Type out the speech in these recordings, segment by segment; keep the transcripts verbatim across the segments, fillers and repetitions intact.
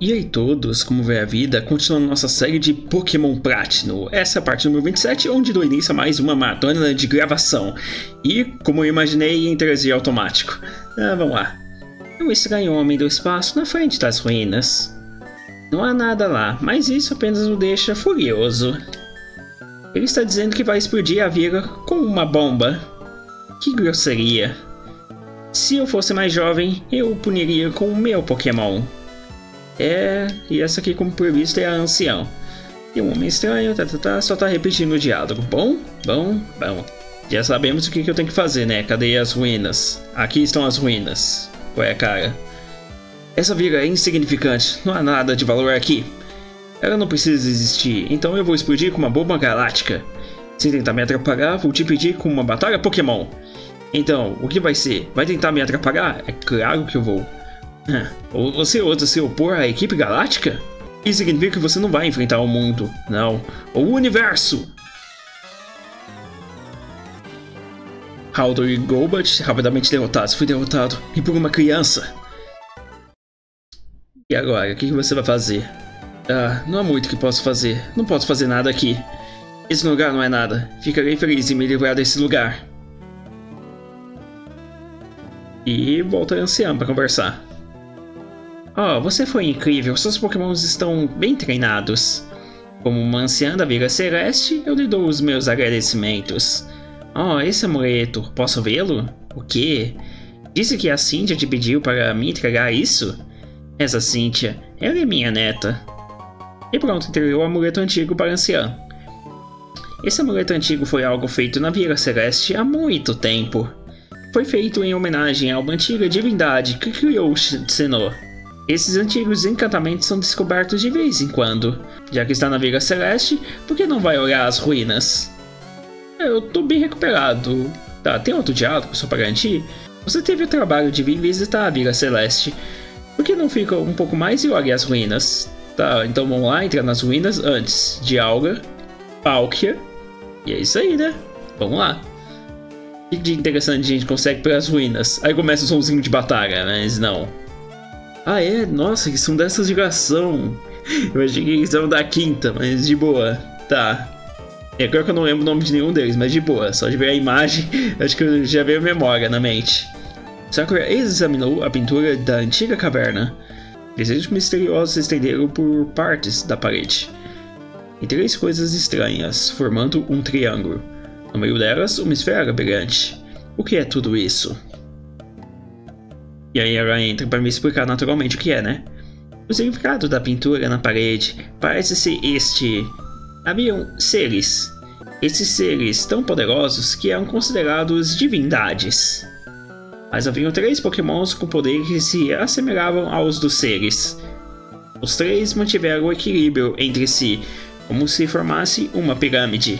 E aí todos, como vai a vida? Continuando nossa série de Pokémon Platinum. Essa é a parte número vinte e sete, onde dou início a mais uma maratona de gravação. E, como eu imaginei, em três D automático. Ah, vamos lá. É um estranho homem do espaço na frente das ruínas. Não há nada lá, mas isso apenas o deixa furioso. Ele está dizendo que vai explodir a vila com uma bomba. Que grosseria. Se eu fosse mais jovem, eu o puniria com o meu Pokémon. É, e essa aqui, como previsto, é a anciã. E um homem estranho, tá, tá, tá, só tá repetindo o diálogo. Bom, bom, bom. Já sabemos o que, que eu tenho que fazer, né? Cadê as ruínas? Aqui estão as ruínas. Ué, cara. Essa vila é insignificante, não há nada de valor aqui. Ela não precisa existir, então eu vou explodir com uma bomba galáctica. Se tentar me atrapalhar, vou te pedir com uma batalha Pokémon. Então, o que vai ser? Vai tentar me atrapalhar? É claro que eu vou. Ou você ousa se opor à equipe galáctica? Isso significa que você não vai enfrentar o mundo, não. O universo! Haldor e Golbat rapidamente derrotados. Fui derrotado. E por uma criança. E agora, o que você vai fazer? Ah, não há muito que posso fazer. Não posso fazer nada aqui. Esse lugar não é nada. Ficarei feliz em me livrar desse lugar. E volta a anciã para conversar. Oh, você foi incrível. Seus Pokémons estão bem treinados. Como uma anciã da Vila Celeste, eu lhe dou os meus agradecimentos. Oh, esse amuleto. Posso vê-lo? O quê? Disse que a Cynthia te pediu para me entregar isso? Essa Cynthia, ela é minha neta. E pronto, entregou o amuleto antigo para a anciã. Esse amuleto antigo foi algo feito na Vila Celeste há muito tempo. Foi feito em homenagem a uma antiga divindade que criou o Sinnoh. Esses antigos encantamentos são descobertos de vez em quando. Já que está na Vila Celeste, por que não vai olhar as ruínas? Eu tô bem recuperado. Tá, tem outro diálogo só para garantir? Você teve o trabalho de vir visitar a Vila Celeste. Por que não fica um pouco mais e olha as ruínas? Tá, então vamos lá, entrar nas ruínas antes. Dialga, Palkia. E é isso aí, né? Vamos lá. O que de interessante a gente consegue pelas ruínas? Aí começa o somzinho de batalha, mas não. Ah é? Nossa, que são dessa geração. Eu achei que eles são da quinta, mas de boa. Tá. É claro que eu não lembro o nome de nenhum deles, mas de boa. Só de ver a imagem, acho que eu já veio a memória na mente. Sakura examinou a pintura da antiga caverna. Desejos misteriosos se estenderam por partes da parede. E três coisas estranhas, formando um triângulo. No meio delas, uma esfera brilhante. O que é tudo isso? E aí ela entra para me explicar naturalmente o que é, né? O significado da pintura na parede parece ser este. Haviam seres. Esses seres tão poderosos que eram considerados divindades. Mas haviam três pokémons com poderes que se assemelhavam aos dos seres. Os três mantiveram o equilíbrio entre si, como se formasse uma pirâmide.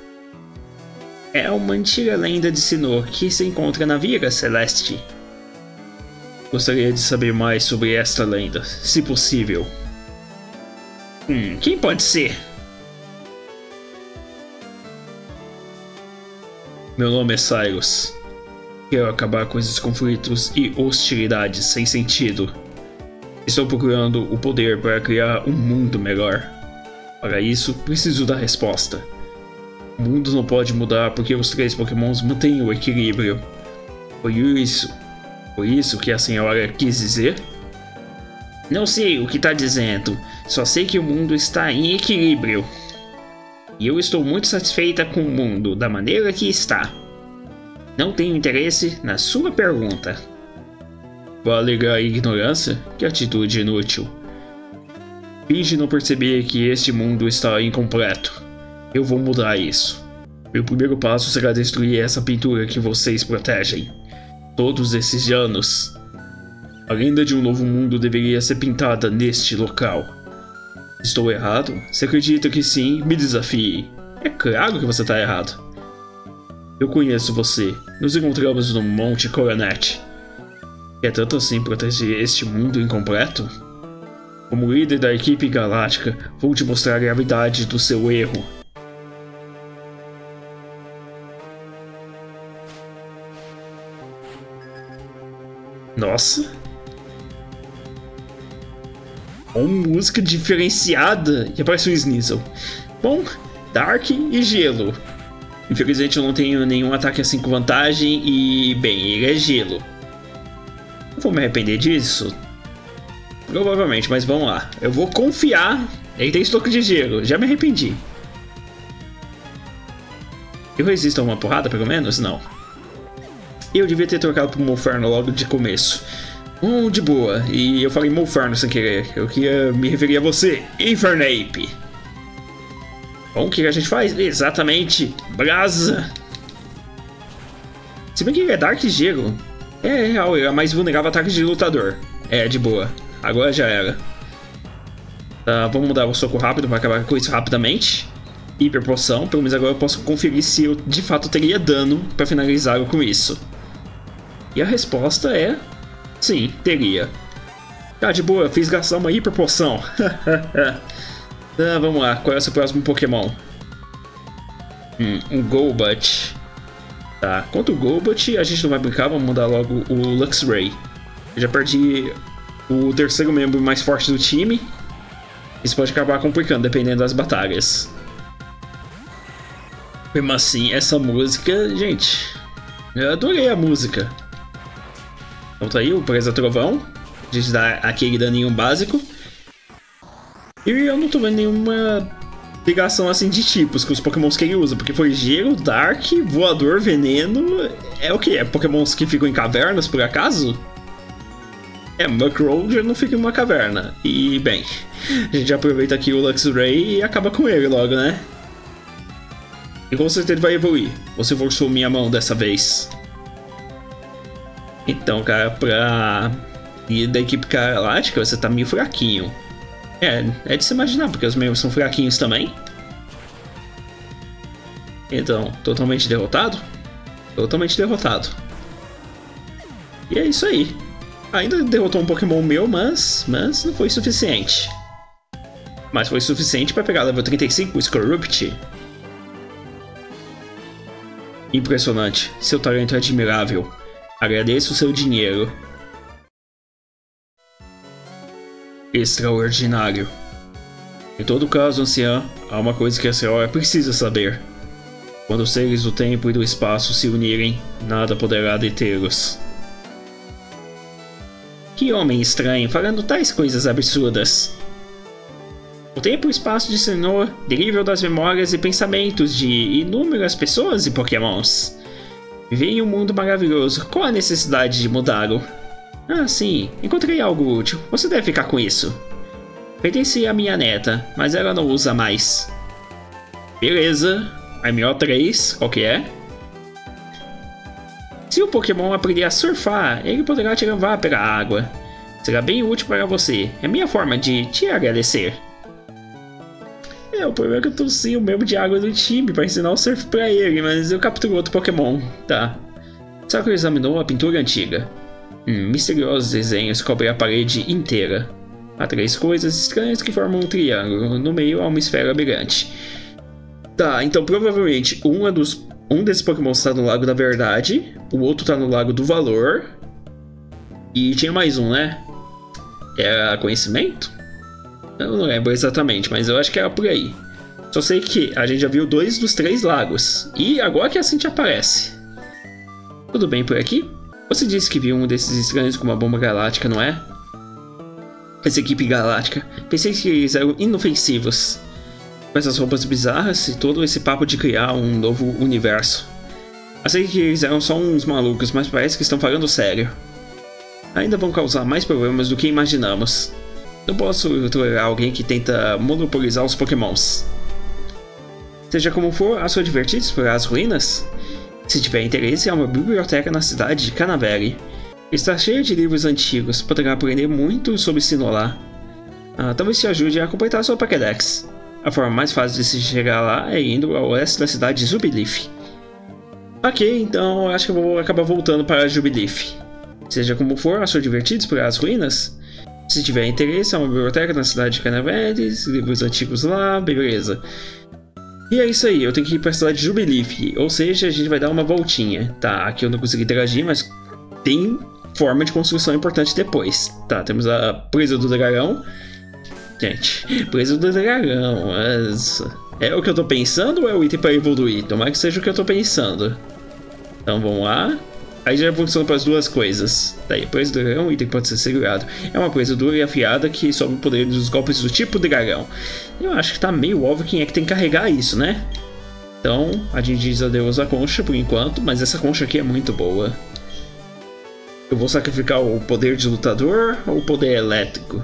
É uma antiga lenda de Sinnoh que se encontra na Vila Celeste. Gostaria de saber mais sobre esta lenda, se possível. Hum, quem pode ser? Meu nome é Cyrus. Quero acabar com esses conflitos e hostilidades sem sentido. Estou procurando o poder para criar um mundo melhor. Para isso, preciso da resposta. O mundo não pode mudar porque os três pokémons mantêm o equilíbrio. Foi isso, foi isso que a senhora quis dizer? Não sei o que está dizendo, só sei que o mundo está em equilíbrio. E eu estou muito satisfeita com o mundo, da maneira que está. Não tenho interesse na sua pergunta. Vou alegar a ignorância? Que atitude inútil. Finge não perceber que este mundo está incompleto. Eu vou mudar isso. Meu primeiro passo será destruir essa pintura que vocês protegem. Todos esses anos. A lenda de um novo mundo deveria ser pintada neste local. Estou errado? Se acredita que sim, me desafie. É claro que você está errado. Eu conheço você. Nos encontramos no Monte Coronet. Quer tanto assim proteger este mundo incompleto? Como líder da equipe galáctica, vou te mostrar a gravidade do seu erro. Nossa. Uma música diferenciada e aparece um Sneasel. Bom, Dark e Gelo. Infelizmente eu não tenho nenhum ataque assim com vantagem e, bem, ele é Gelo. Não vou me arrepender disso? Provavelmente, mas vamos lá. Eu vou confiar. Ele tem estoque de gelo, já me arrependi. Eu resisto a uma porrada, pelo menos? Não. Eu devia ter trocado pro Molferno logo de começo. Hum, de boa. E eu falei Molferno sem querer. Eu queria me referir a você, Infernape. Bom, o que a gente faz? Exatamente. Brasa. Se bem que ele é Dark Gelo. É real, ele é mais vulnerável a ataques de lutador. É, de boa. Agora já era. Tá, vamos mudar o soco rápido para acabar com isso rapidamente. Hiper poção. Pelo menos agora eu posso conferir se eu de fato teria dano para finalizar com isso. E a resposta é... sim, teria. Tá, de boa, fiz gastar uma hiper poção. Tá, vamos lá, qual é o seu próximo Pokémon? Hum, um Golbat. Tá, contra o Golbat a gente não vai brincar, vamos mudar logo o Luxray. Eu já perdi o terceiro membro mais forte do time. Isso pode acabar complicando, dependendo das batalhas. Mesmo assim, essa música, gente, eu adorei a música. Então tá aí o Presa Trovão. A gente dá aquele daninho básico. E eu não tô vendo nenhuma ligação assim de tipos com os Pokémons que ele usa. Porque foi Gelo, Dark, Voador, Veneno. É o que? É Pokémons que ficam em cavernas, por acaso? É, Murkrow já não fica em uma caverna. E, bem, a gente aproveita aqui o Luxray e acaba com ele logo, né? E com certeza ele vai evoluir. Você forçou minha mão dessa vez. Então, cara, pra ir da equipe galáctica, você tá meio fraquinho. É, é de se imaginar, porque os membros são fraquinhos também. Então, totalmente derrotado? Totalmente derrotado. E é isso aí. Ainda derrotou um Pokémon meu, mas, mas não foi suficiente. Mas foi suficiente para pegar level trinta e cinco, o Scorupt. Impressionante. Seu talento é admirável. Agradeço o seu dinheiro. Extraordinário. Em todo caso, anciã, há uma coisa que a senhora precisa saber. Quando os seres do tempo e do espaço se unirem, nada poderá detê-los. Que homem estranho, falando tais coisas absurdas. O tempo e o espaço de Senhor derivam das memórias e pensamentos de inúmeras pessoas e Pokémons. Viver em um mundo maravilhoso, qual a necessidade de mudá-lo? Ah, sim, encontrei algo útil. Você deve ficar com isso. Pertencia à minha neta, mas ela não usa mais. Beleza. M O três, qual que é? Se o Pokémon aprender a surfar, ele poderá te levar pela água. Será bem útil para você. É minha forma de te agradecer. É, o problema é que eu tô sem o membro de água do time para ensinar o surf pra ele, mas eu capturo outro Pokémon. Tá. Sakura examinou a pintura antiga. Hum, misteriosos desenhos cobrem a parede inteira. Há três coisas estranhas que formam um triângulo. No meio há uma esfera brilhante. Tá, então provavelmente um, é dos, um desses Pokémon está no Lago da Verdade. O outro tá no Lago do Valor. E tinha mais um, né? Era Conhecimento? Eu não lembro exatamente, mas eu acho que era por aí. Só sei que a gente já viu dois dos três lagos. E agora que a Cintia aparece. Tudo bem por aqui? Você disse que viu um desses estranhos com uma bomba galáctica, não é? Essa equipe galáctica. Pensei que eles eram inofensivos. Com essas roupas bizarras e todo esse papo de criar um novo universo. Achei que eles eram só uns malucos, mas parece que estão falando sério. Ainda vão causar mais problemas do que imaginamos. Não posso tolerar alguém que tenta monopolizar os Pokémons. Seja como for, acho divertido explorar as ruínas. Se tiver interesse, há uma biblioteca na cidade de Canaveri. Está cheia de livros antigos, poderá aprender muito sobre Sinnoh. Ah, talvez te ajude a completar sua Pokédex. A forma mais fácil de se chegar lá é indo ao oeste da cidade de Jubilife. Ok, então acho que eu vou acabar voltando para Jubilife. Seja como for, acho divertido explorar as ruínas. Se tiver interesse, há uma biblioteca na cidade de Canaveri, livros antigos lá, beleza. E é isso aí, eu tenho que ir para a cidade de Jubilife, ou seja, a gente vai dar uma voltinha. Tá, aqui eu não consegui interagir, mas tem forma de construção importante depois. Tá, temos a presa do dragão. Gente, presa do dragão, mas... É o que eu tô pensando ou é o item para evoluir? Tomara que seja o que eu tô pensando. Então vamos lá. Aí já funciona para as duas coisas. Daí, presa do dragão, o item pode ser segurado. É uma presa dura e afiada que sobe o poder dos golpes do tipo dragão. Eu acho que tá meio óbvio quem é que tem que carregar isso, né? Então, a gente diz adeus à concha por enquanto, mas essa concha aqui é muito boa. Eu vou sacrificar o poder de lutador ou o poder elétrico?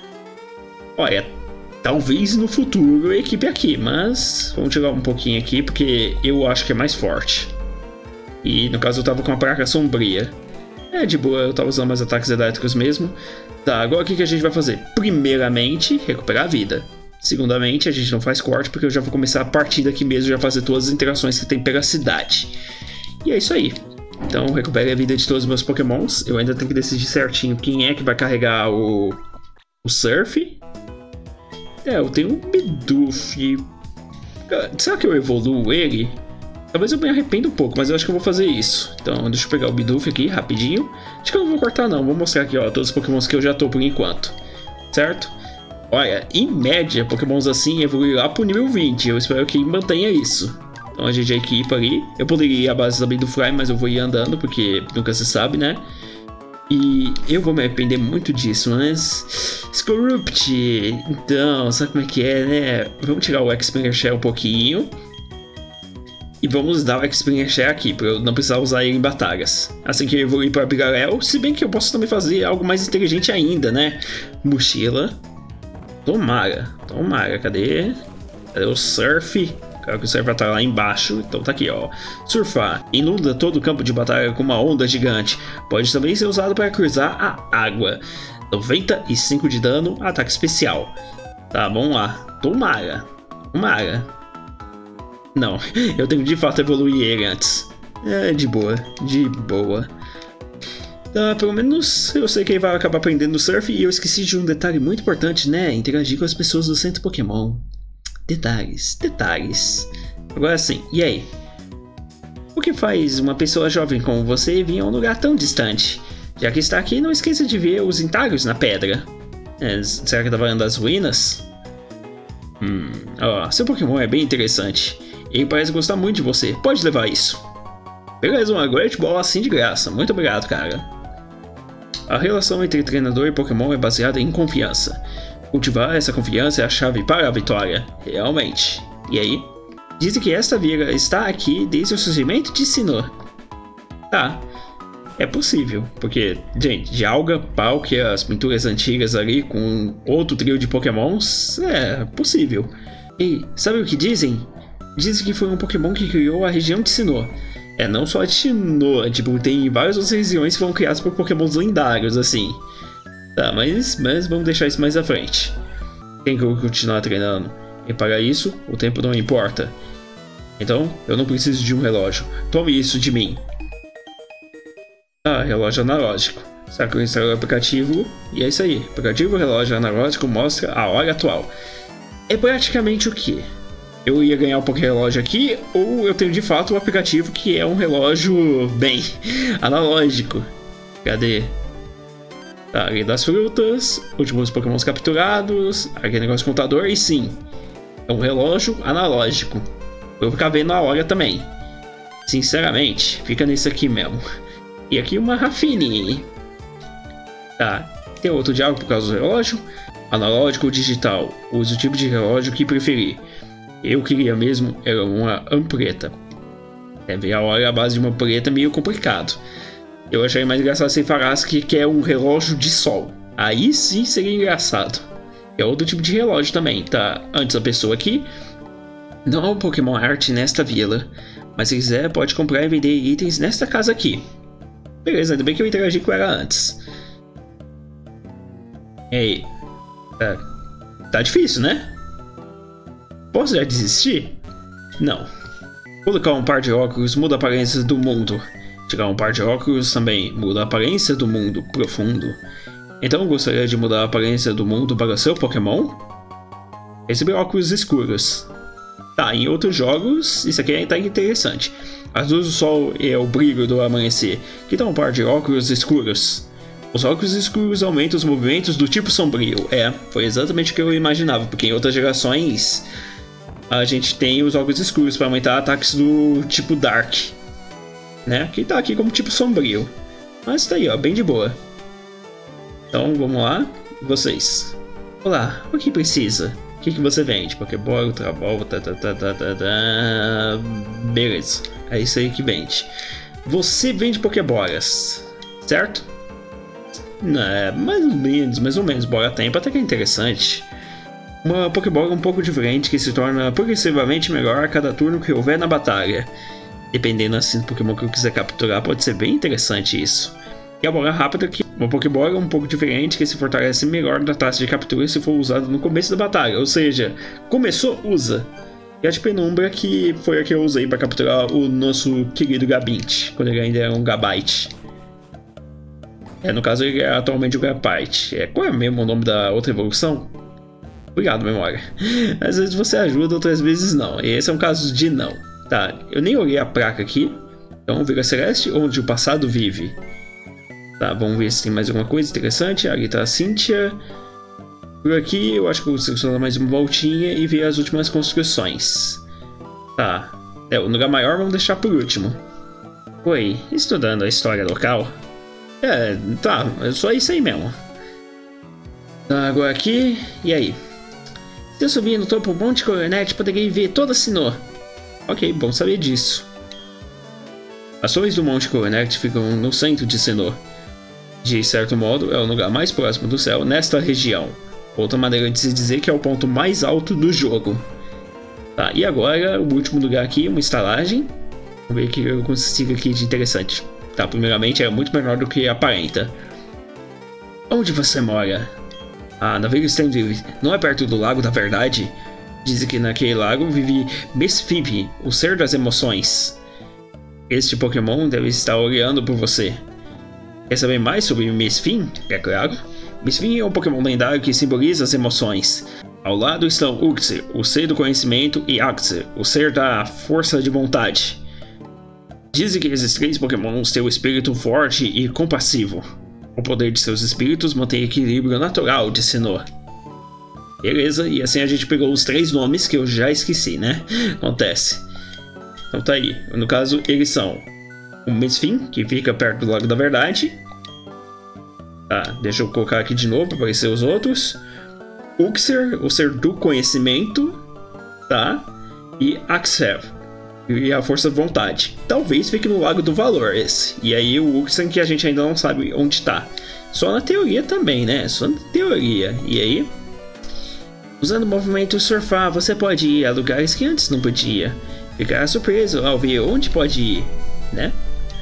Olha, talvez no futuro a equipe aqui, mas vamos tirar um pouquinho aqui porque eu acho que é mais forte. E no caso eu tava com a placa sombria. É de boa, eu tava usando mais ataques elétricos mesmo. Tá, agora o que, que a gente vai fazer? Primeiramente, recuperar a vida. Segundamente, a gente não faz corte porque eu já vou começar a partir daqui mesmo, já fazer todas as interações que tem pela cidade. E é isso aí. Então, recupere a vida de todos os meus pokémons. Eu ainda tenho que decidir certinho quem é que vai carregar o, o Surf. É, eu tenho um Bidoof. Será que eu evoluo ele? Talvez eu me arrependa um pouco, mas eu acho que eu vou fazer isso. Então, deixa eu pegar o Bidoof aqui, rapidinho. Acho que eu não vou cortar não, vou mostrar aqui, ó, todos os pokémons que eu já tô por enquanto. Certo? Olha, em média, pokémons assim evoluem lá pro nível vinte. Eu espero que mantenha isso. Então a gente já equipa ali. Eu poderia ir à base também do Fly, mas eu vou ir andando, porque nunca se sabe, né? E eu vou me arrepender muito disso, mas... Scorupt! Então, sabe como é que é, né? Vamos tirar o Expander Shell um pouquinho. E vamos dar o Expander Shell aqui, pra eu não precisar usar ele em batalhas. Assim que eu evoluir para Bigarel, se bem que eu posso também fazer algo mais inteligente ainda, né? Mochila. Tomara, tomara, cadê? Cadê o Surf? Claro que o Surf vai estar lá embaixo, então tá aqui, ó. Surfar. Inunda todo o campo de batalha com uma onda gigante. Pode também ser usado para cruzar a água. noventa e cinco de dano, ataque especial. Tá, vamos lá. Tomara. Tomara. Não, eu tenho de fato evoluir ele antes. É, de boa, de boa. Ah, pelo menos eu sei que ele vai acabar aprendendo surf e eu esqueci de um detalhe muito importante, né? Interagir com as pessoas do centro Pokémon. Detalhes, detalhes. Agora sim, e aí? O que faz uma pessoa jovem como você vir a um lugar tão distante? Já que está aqui, não esqueça de ver os entalhos na pedra. É, será que tá valendo das ruínas? Hum, ó, seu Pokémon é bem interessante. Ele parece gostar muito de você, pode levar isso. Beleza, uma Great Ball assim de graça, muito obrigado, cara. A relação entre treinador e Pokémon é baseada em confiança. Cultivar essa confiança é a chave para a vitória, realmente. E aí? Dizem que esta vila está aqui desde o surgimento de Sinnoh. Tá, é possível, porque, gente, de Alga, Palkia, as pinturas antigas ali com outro trio de Pokémons, é possível. E sabe o que dizem? Dizem que foi um Pokémon que criou a região de Sinnoh. É, não só de Sinnoh, tipo, tem várias outras regiões que foram criadas por Pokémons lendários, assim. Tá, mas, mas vamos deixar isso mais à frente. Tem que continuar treinando. E para isso, o tempo não importa. Então, eu não preciso de um relógio. Tome isso de mim. Ah, relógio analógico. Saca eu instalo o aplicativo e é isso aí. O aplicativo relógio analógico mostra a hora atual. É praticamente o que? Eu ia ganhar um Pokérelógio aqui, ou eu tenho de fato o aplicativo que é um relógio, bem, analógico. Cadê? Tá, ali das frutas, últimos Pokémons capturados, aquele negócio de contador, e sim, é um relógio analógico. Eu vou ficar vendo a hora também. Sinceramente, fica nesse aqui mesmo. E aqui uma Rafine. Tá, tem outro diálogo por causa do relógio. Analógico ou digital, use o tipo de relógio que preferir. Eu queria mesmo era uma ampreta. É, ver a hora à base de uma preta é meio complicado. Eu acharia mais engraçado se ele falasse que quer um relógio de sol. Aí sim seria engraçado. É outro tipo de relógio também, tá? Antes da pessoa aqui. Não há um Pokémon Art nesta vila. Mas se quiser pode comprar e vender itens nesta casa aqui. Beleza, ainda bem que eu interagi com ela antes. E aí? Tá, tá difícil, né? Posso já desistir? Não. Colocar um par de óculos muda a aparência do mundo. Tirar um par de óculos também muda a aparência do mundo profundo. Então gostaria de mudar a aparência do mundo para o seu Pokémon? Receber óculos escuros. Tá, em outros jogos, isso aqui tá interessante. As luzes do sol e o brilho do amanhecer. Que tal um par de óculos escuros? Os óculos escuros aumentam os movimentos do tipo sombrio. É, foi exatamente o que eu imaginava, porque em outras gerações a gente tem os óculos escuros para aumentar ataques do tipo Dark, né? Que tá aqui como tipo sombrio. Mas tá aí, ó, bem de boa. Então, vamos lá. Vocês. Olá, o que precisa? O que, que você vende? Pokébola, Ultra Ball, tá, tá, tá, tá, tá, tá. Beleza, é isso aí que vende. Você vende Pokébolas, certo? É, mais ou menos, mais ou menos. Bola Tempo até que é interessante. Uma Pokébola um pouco diferente que se torna progressivamente melhor a cada turno que houver na batalha. Dependendo assim do Pokémon que eu quiser capturar, pode ser bem interessante isso. E a bola rápida, que uma Pokébola um pouco diferente que se fortalece melhor da taxa de captura se for usada no começo da batalha. Ou seja, começou, usa. E a de Penumbra, que foi a que eu usei para capturar o nosso querido Gabite, quando ele ainda era um Gabite. É, no caso ele é atualmente o Gabite. É, qual é mesmo o nome da outra evolução? Obrigado, memória. Às vezes você ajuda, outras vezes não. E esse é um caso de não. Tá, eu nem olhei a placa aqui. Então, Vila Celeste, onde o passado vive. Tá, vamos ver se tem mais alguma coisa interessante. Ali tá a Cynthia. Por aqui eu acho que eu vou selecionar mais uma voltinha e ver as últimas construções. Tá, é, o lugar maior vamos deixar por último. Oi, estudando a história local? É, tá, é só isso aí mesmo. Tá, agora aqui, e aí? Se eu subir no topo do Monte Coronet, poderia ver toda a Sinnoh. Ok, bom saber disso. As torres do Monte Coronet ficam no centro de Sinnoh. De certo modo, é o lugar mais próximo do céu nesta região. Outra maneira de se dizer que é o ponto mais alto do jogo. Tá, e agora o último lugar aqui, uma estalagem. Vamos ver o que eu consigo aqui de interessante. Tá, primeiramente é muito menor do que aparenta. Onde você mora? Ah, na Vila Stanley, não é perto do Lago da Verdade? Dizem que naquele lago vive Misfib, o ser das emoções. Este Pokémon deve estar olhando por você. Quer saber mais sobre Misfin? É claro. Misfin é um Pokémon lendário que simboliza as emoções. Ao lado estão Uxie, o ser do conhecimento, e Axie, o ser da força de vontade. Dizem que esses três Pokémons têm um espírito forte e compassivo. O poder de seus espíritos mantém o equilíbrio natural de Sinnoh. Beleza, e assim a gente pegou os três nomes que eu já esqueci, né? Acontece. Então tá aí. No caso, eles são o Misfin, que fica perto do Lago da Verdade. Tá, deixa eu colocar aqui de novo para aparecer os outros. Uxie, o ser do conhecimento. Tá? E Axie, e a força de vontade. Talvez fique no Lago do Valor esse. E aí o Uxie, que a gente ainda não sabe onde está. Só na teoria também, né? Só na teoria. E aí? Usando o movimento surfar, você pode ir a lugares que antes não podia. Ficar surpreso ao ver onde pode ir, né?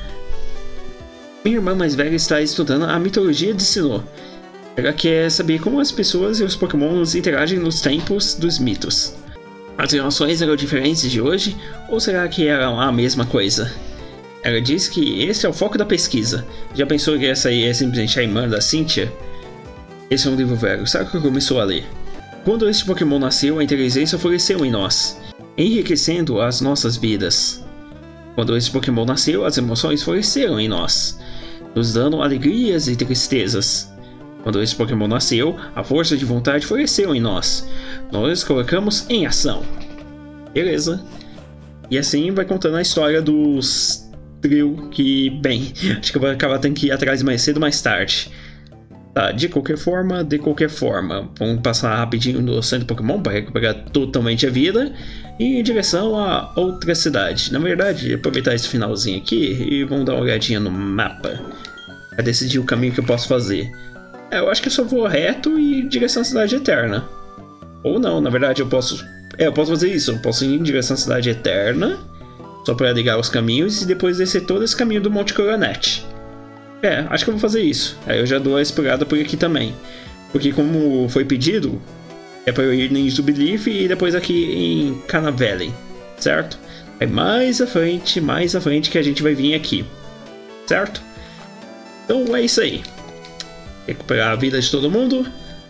Minha irmã mais velha está estudando a mitologia de Sinnoh. Ela quer saber como as pessoas e os Pokémons interagem nos tempos dos mitos. As relações eram diferentes de hoje, ou será que eram a mesma coisa? Ela diz que esse é o foco da pesquisa. Já pensou que essa aí é simplesmente a irmã da Cynthia? Esse é um livro velho, sabe o que começou a ler? Quando este Pokémon nasceu, a inteligência floresceu em nós, enriquecendo as nossas vidas. Quando este Pokémon nasceu, as emoções floresceram em nós, nos dando alegrias e tristezas. Quando esse Pokémon nasceu, a força de vontade floresceu em nós. Nós colocamos em ação. Beleza. E assim vai contando a história dos trio que, bem, acho que eu vou acabar tendo que ir atrás mais cedo ou mais tarde. Tá, de qualquer forma, de qualquer forma. Vamos passar rapidinho no centro Pokémon para recuperar totalmente a vida. E em direção a outra cidade. Na verdade, aproveitar esse finalzinho aqui e vamos dar uma olhadinha no mapa. Para decidir o caminho que eu posso fazer. É, eu acho que eu só vou reto e em direção à Cidade Eterna. Ou não, na verdade eu posso... É, eu posso fazer isso. Eu posso ir em direção à Cidade Eterna. Só para ligar os caminhos e depois descer todo esse caminho do Monte Coronet. É, acho que eu vou fazer isso. Aí eu já dou a explorada por aqui também. Porque como foi pedido, é para eu ir em Jubilife e depois aqui em Canavelen, certo? É mais à frente, mais à frente que a gente vai vir aqui, certo? Então é isso aí. Recuperar a vida de todo mundo.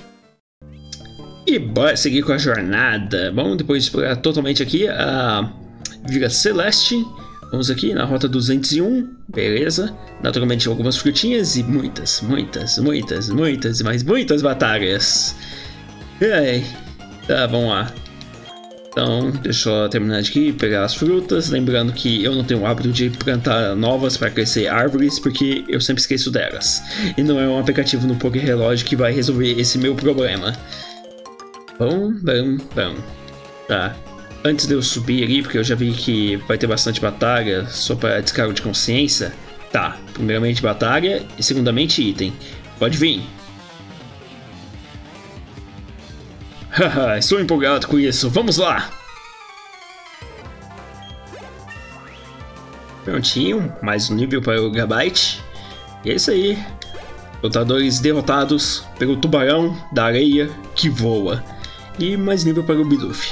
E bora seguir com a jornada. Bom, depois de explorar totalmente aqui a Vila Celeste, Vamos aqui na rota duzentos e um, beleza. Naturalmente algumas frutinhas e muitas, muitas, muitas, muitas, mas muitas batalhas. Ai, tá, vamos lá. Então, deixa eu terminar de aqui, pegar as frutas. Lembrando que eu não tenho o hábito de plantar novas para crescer árvores, porque eu sempre esqueço delas. E não é um aplicativo no Poké Relógio que vai resolver esse meu problema. Bom, bom, bom. Tá. Antes de eu subir ali, porque eu já vi que vai ter bastante batalha, só para descargo de consciência. Tá, primeiramente batalha e segundamente item. Pode vir. Haha, estou empolgado com isso, vamos lá! Prontinho, mais um nível para o Gabite. E é isso aí. Lutadores derrotados pelo tubarão da areia que voa. E mais nível para o Bidoof.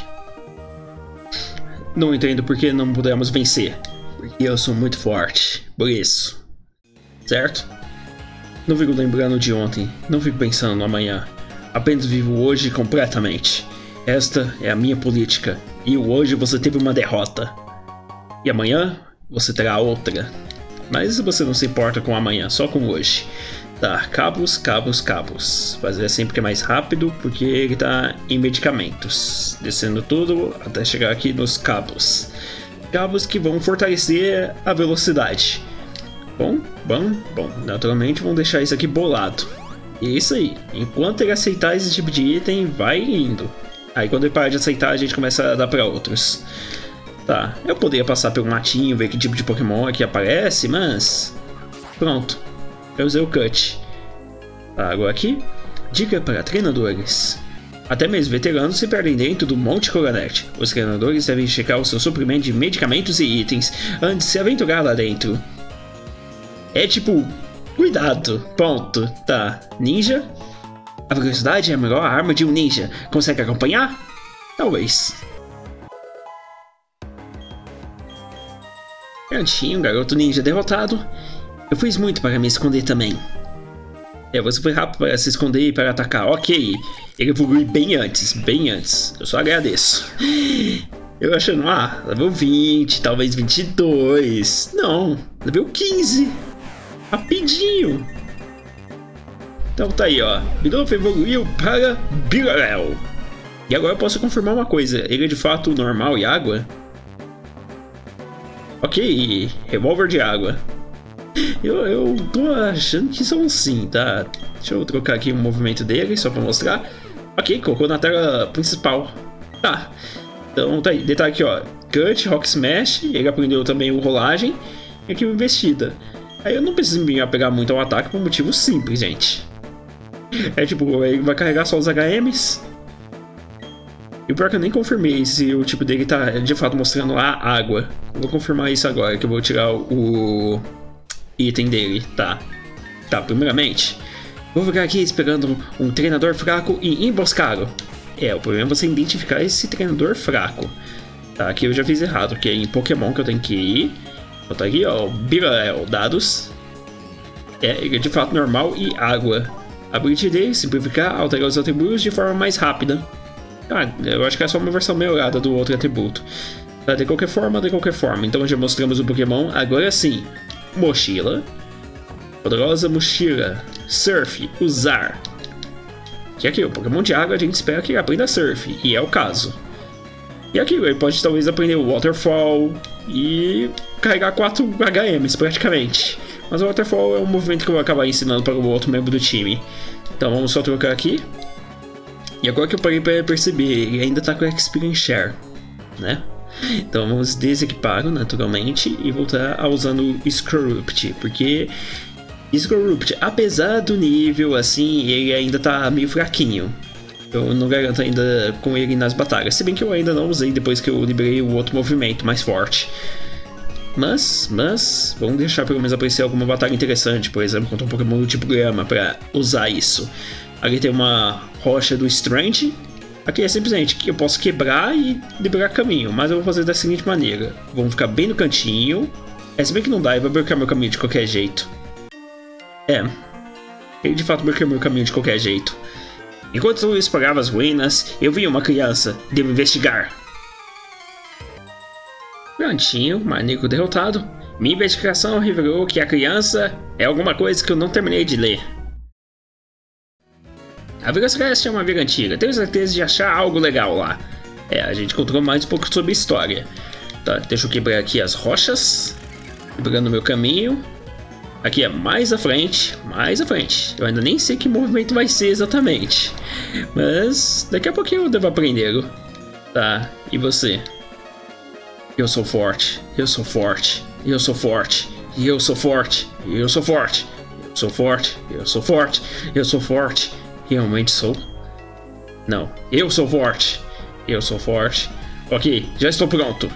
Não entendo por que não podemos vencer. Porque eu sou muito forte. Por isso. Certo? Não fico lembrando de ontem. Não fico pensando no amanhã. Apenas vivo hoje completamente. Esta é a minha política. E hoje você teve uma derrota. E amanhã você terá outra. Mas você não se importa com amanhã, só com hoje. Tá, cabos, cabos, cabos. Fazer sempre mais rápido, porque ele tá em medicamentos. Descendo tudo até chegar aqui nos cabos. Cabos que vão fortalecer a velocidade. Bom, bom, bom. Naturalmente vamos deixar isso aqui bolado. E é isso aí. Enquanto ele aceitar esse tipo de item, vai indo. Aí quando ele parar de aceitar, a gente começa a dar pra outros. Tá, eu poderia passar pelo matinho, ver que tipo de Pokémon aqui aparece, mas... Pronto. Eu usei o Cut. Tá, agora aqui. Dica para treinadores. Até mesmo veteranos se perdem dentro do Monte Coronet. Os treinadores devem checar o seu suprimento de medicamentos e itens antes de se aventurar lá dentro. É tipo... Cuidado. Ponto. Tá. Ninja. A velocidade é a melhor arma de um ninja. Consegue acompanhar? Talvez. Prontinho, garoto ninja derrotado. Eu fiz muito para me esconder também. É, você foi rápido para se esconder e para atacar. Ok, ele evoluiu bem antes, bem antes. Eu só agradeço. Eu achando, ah, level vinte, talvez vinte e dois. Não, level quinze. Rapidinho. Então tá aí, ó. Bidoof evoluiu para Birarel. E agora eu posso confirmar uma coisa. Ele é de fato normal e água? Ok, revólver de água. Eu, eu tô achando que são sim, tá? Deixa eu trocar aqui o movimento dele, só pra mostrar. Ok, colocou na tela principal. Tá, então tá aí, detalhe aqui, ó. Cut, Rock Smash, ele aprendeu também o rolagem. E aqui o investida. Aí eu não preciso me apegar muito ao ataque por um motivo simples, gente. É tipo, ele vai carregar só os H Ms. E o pior é que eu nem confirmei se o tipo dele tá de fato mostrando a água. Eu vou confirmar isso agora, que eu vou tirar o item dele, tá. Tá, primeiramente, vou ficar aqui esperando um treinador fraco e emboscá-lo. É, o problema é você identificar esse treinador fraco. Tá, aqui eu já fiz errado, que é em Pokémon que eu tenho que ir. Então tá aqui, ó, Birarel, dados. É, ele é de fato normal e água. A ability dele, simplificar, alterar os atributos de forma mais rápida. Ah, eu acho que é só uma versão melhorada do outro atributo. Tá, de qualquer forma, de qualquer forma. Então já mostramos o Pokémon, agora sim. Mochila. Poderosa mochila. Surf. Usar. Que aqui, o Pokémon de água a gente espera que ele aprenda Surf. E é o caso. E aqui, ele pode talvez aprender o Waterfall. E carregar quatro H Ms praticamente. Mas o Waterfall é um movimento que eu vou acabar ensinando para o outro membro do time. Então vamos só trocar aqui. E agora que eu parei para perceber, ele ainda tá com Experience Share, né? Então vamos desequipá-lo naturalmente e voltar a usando o Scorupt, porque Scorupt, apesar do nível assim, ele ainda tá meio fraquinho. Eu não garanto ainda com ele nas batalhas, se bem que eu ainda não usei depois que eu liberei o outro movimento mais forte. Mas, mas, vamos deixar pelo menos aparecer alguma batalha interessante, por exemplo, contra um Pokémon do tipo Grama, para usar isso. Aqui tem uma rocha do Strange. Aqui é simplesmente que eu posso quebrar e liberar caminho, mas eu vou fazer da seguinte maneira. Vamos ficar bem no cantinho. É, se bem que não dá, ele vai bloquear meu caminho de qualquer jeito. É, ele de fato bloqueou meu caminho de qualquer jeito. Enquanto eu explorava as ruínas, eu vi uma criança. Devo investigar. Prontinho, Manico derrotado. Minha investigação revelou que a criança é alguma coisa que eu não terminei de ler. A Vila Celeste é uma vila antiga, tenho certeza de achar algo legal lá. É, a gente encontrou mais um pouco sobre a história. Tá, deixa eu quebrar aqui as rochas. Quebrando o meu caminho. Aqui é mais à frente, mais à frente. Eu ainda nem sei que movimento vai ser exatamente. Mas daqui a pouquinho eu devo aprender. Tá, e você? Eu sou forte, eu sou forte, eu sou forte, e eu sou forte, e eu sou forte, eu sou forte, eu sou forte, eu sou forte. Realmente sou? Não, eu sou forte, eu sou forte. Ok, já estou pronto.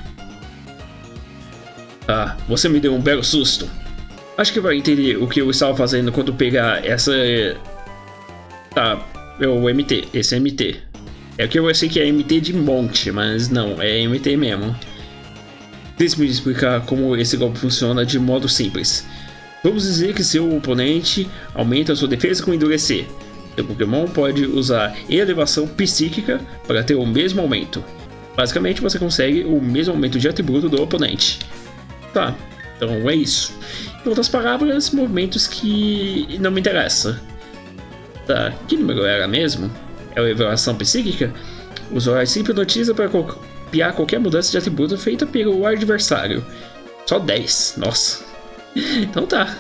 Ah, você me deu um belo susto. Acho que vai entender o que eu estava fazendo quando pegar essa... Tá, é o M T, esse é M T. É que eu sei que é M T de monte, mas não, é M T mesmo. Deixe me explicar como esse golpe funciona de modo simples. Vamos dizer que seu oponente aumenta sua defesa com endurecer. Seu Pokémon pode usar elevação psíquica para ter o mesmo aumento. Basicamente você consegue o mesmo aumento de atributo do oponente. Tá, então é isso. Em outras palavras, movimentos que não me interessam. Tá, que número era mesmo? É a elevação psíquica? O usuário se hipnotiza para copiar qualquer mudança de atributo feita pelo adversário. Só dez, nossa. Então tá.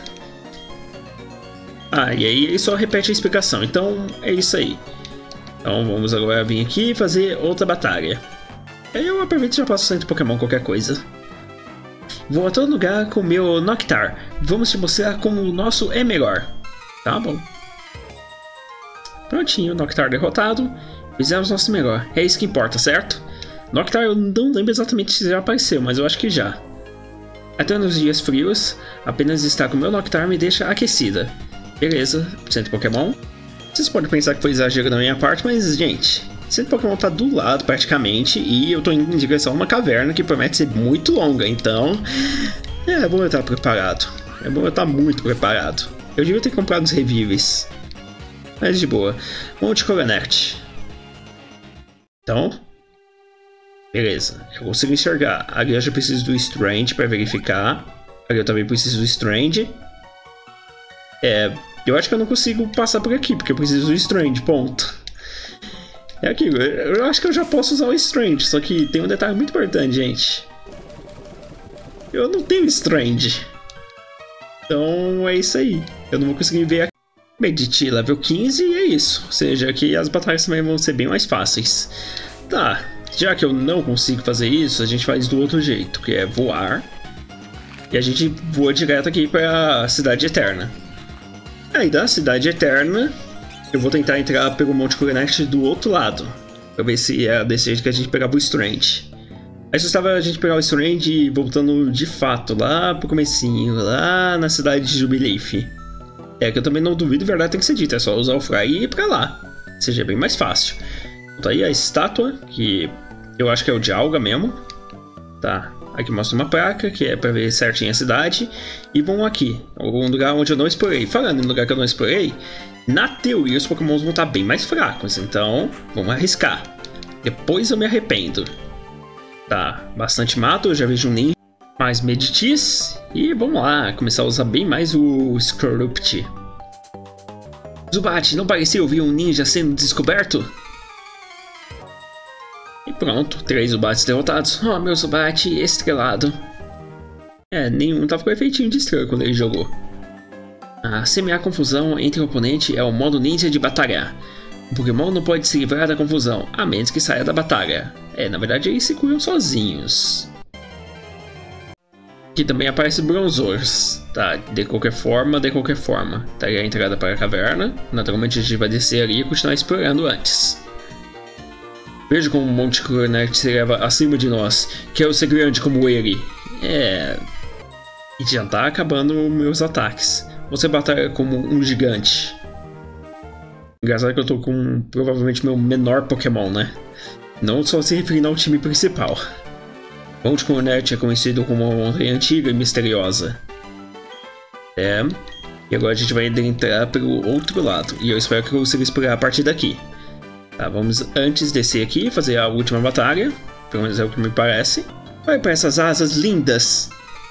Ah, e aí ele só repete a explicação, então é isso aí. Então vamos agora vir aqui e fazer outra batalha. Aí eu aproveito e já passo cento Pokémon qualquer coisa. Vou a todo lugar com o meu Noctar. Vamos te mostrar como o nosso é melhor. Tá bom. Prontinho, Noctar derrotado. Fizemos nosso melhor. É isso que importa, certo? Noctar eu não lembro exatamente se já apareceu, mas eu acho que já. Até nos dias frios, apenas estar com o meu Noctar me deixa aquecida. Beleza, cento Pokémon. Vocês podem pensar que foi exagero da minha parte, mas gente, cento Pokémon tá do lado praticamente e eu tô indo em direção a uma caverna que promete ser muito longa, então é bom eu estar preparado. É bom eu estar muito preparado. Eu devia ter comprado os revíveis. Mas de boa. Monte Coronet. Então, beleza. Eu consigo enxergar. Ali eu já preciso do Strange para verificar. Ali eu também preciso do Strange. É, eu acho que eu não consigo passar por aqui, porque eu preciso do Strange, ponto. É aquilo, eu acho que eu já posso usar o Strange, só que tem um detalhe muito importante, gente. Eu não tenho Strange. Então é isso aí. Eu não vou conseguir ver aqui. Mediti level quinze e é isso. Ou seja, aqui as batalhas também vão ser bem mais fáceis. Tá, já que eu não consigo fazer isso, a gente faz do outro jeito, que é voar. E a gente voa direto aqui para a Cidade Eterna. Aí da Cidade Eterna, eu vou tentar entrar pelo Monte Coronet do outro lado. Pra ver se é desse jeito que a gente pegava o Strange. Aí só estava a gente pegar o Strange voltando de fato lá pro comecinho, lá na cidade de Jubilife. É que eu também não duvido, verdade tem que ser dito, é só usar o Fry e ir pra lá. Seja bem mais fácil. Então tá aí a estátua, que eu acho que é o de Alga mesmo. Tá, aqui mostra uma placa, que é pra ver certinho a cidade. E vamos aqui, algum lugar onde eu não explorei. Falando em lugar que eu não explorei, na teoria os Pokémons vão estar bem mais fracos, então vamos arriscar. Depois eu me arrependo. Tá, bastante mato, eu já vejo um ninja. Mais Meditis. E vamos lá, começar a usar bem mais o Scorupt. Zubat, não parecia ouvir um ninja sendo descoberto? E pronto, três Zubats derrotados. Oh, meu Zubat estrelado. É, nenhum tava com efeitinho de estrela quando ele jogou. Ah, semear confusão entre o oponente é o modo ninja de batalhar. O Pokémon não pode se livrar da confusão, a menos que saia da batalha. É, na verdade eles se curam sozinhos. Aqui também aparece Bronzors. Tá, de qualquer forma, de qualquer forma. Tá aí a entrada para a caverna. Naturalmente a gente vai descer ali e continuar explorando antes. Veja como o Monte Coronet se leva acima de nós. Quero ser grande como ele. É... E já tá acabando meus ataques. Você batalha como um gigante. Engraçado que eu tô com provavelmente meu menor Pokémon, né? Não só se referindo ao time principal. Monte Coronet é conhecido como uma montanha antiga e misteriosa. É. E agora a gente vai adentrar pelo outro lado. E eu espero que eu consiga explorar a partir daqui. Tá, vamos antes descer aqui e fazer a última batalha. Pelo menos é o que me parece. Olha para essas asas lindas.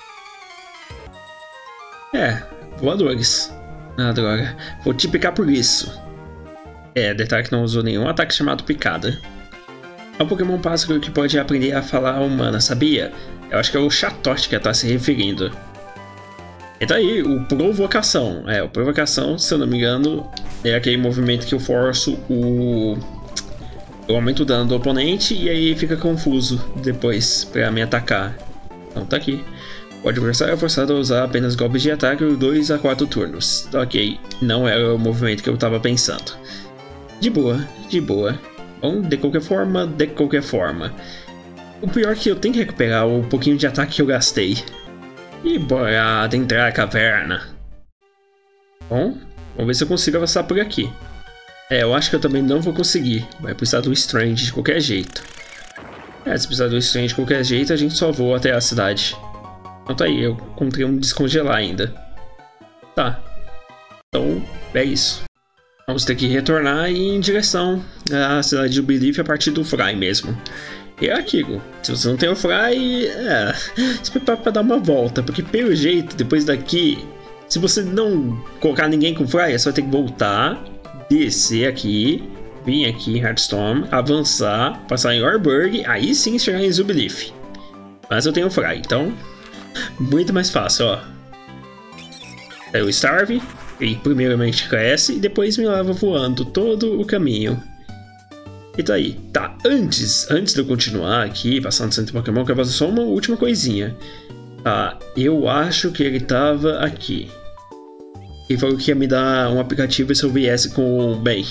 É, voadores. Ah, droga. Vou te picar por isso. É, detalhe que não usou nenhum ataque chamado picada. É um Pokémon pássaro que pode aprender a falar humana, sabia? Eu acho que é o Chatote que ela tá se referindo. E tá aí, o Provocação. É, o Provocação, se eu não me engano, é aquele movimento que eu forço o... Eu aumento o dano do oponente e aí fica confuso depois pra me atacar. Então tá aqui. O adversário é forçado a usar apenas golpes de ataque por dois a quatro turnos. Ok, não era o movimento que eu tava pensando. De boa, de boa. Bom, de qualquer forma, de qualquer forma. O pior é que eu tenho que recuperar o pouquinho de ataque que eu gastei. E bora adentrar a caverna. Bom, vamos ver se eu consigo avançar por aqui. É, eu acho que eu também não vou conseguir. Vai precisar do Strange de qualquer jeito. É, se precisar do Strange de qualquer jeito, a gente só voa até a cidade. Então tá aí, eu encontrei um descongelar ainda. Tá. Então, é isso. Vamos ter que retornar e ir em direção à cidade de Jubilife a partir do Fry mesmo. E é aquilo, se você não tem o Fry, é, se prepara pra dar uma volta, porque pelo jeito, depois daqui, se você não colocar ninguém com Fry, você vai ter que voltar, descer aqui, vir aqui em Hearthstone, avançar, passar em Orburg, aí sim chegar em Jubilife. Mas eu tenho o Fry, então, muito mais fácil, ó. Aí o Starve, ele primeiramente cresce e depois me leva voando todo o caminho. E tá aí. Tá, antes, antes de eu continuar aqui, passando centro Pokémon, eu quero fazer só uma última coisinha. Tá, eu acho que ele tava aqui. Ele falou que ia me dar um aplicativo se eu viesse com, bem,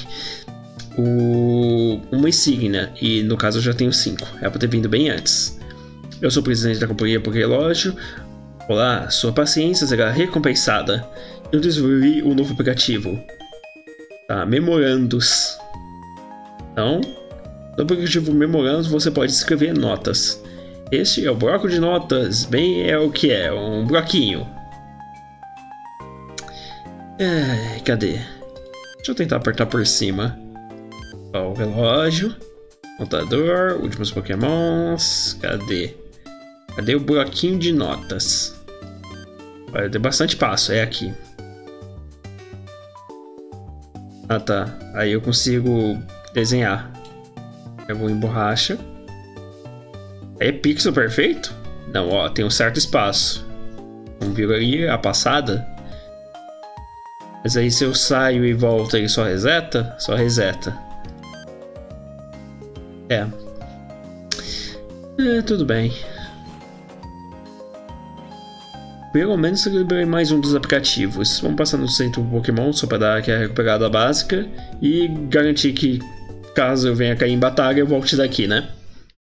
o, uma insígnia. E no caso eu já tenho cinco. Era pra ter vindo bem antes. Eu sou o presidente da companhia Pokélogio. Olá, sua paciência será recompensada. Eu desenvolvi um novo aplicativo. Tá, Memorandos. Então, no aplicativo Memorandos você pode escrever notas. Este é o bloco de notas, bem é o que é, um bloquinho. É, cadê? Deixa eu tentar apertar por cima. Ó, o relógio, contador, últimos pokémons, cadê? Cadê o bloquinho de notas? Olha, tem bastante passo, é aqui. Ah tá, aí eu consigo desenhar. Eu vou em borracha. É pixel perfeito? Não, ó, tem um certo espaço. Vamos ver ali a passada. Mas aí se eu saio e volto ele só reseta? Só reseta. É. É, tudo bem. Pelo menos eu liberei mais um dos aplicativos. Vamos passar no centro Pokémon só para dar aquela recuperada básica e garantir que caso eu venha cair em batalha eu volte daqui, né?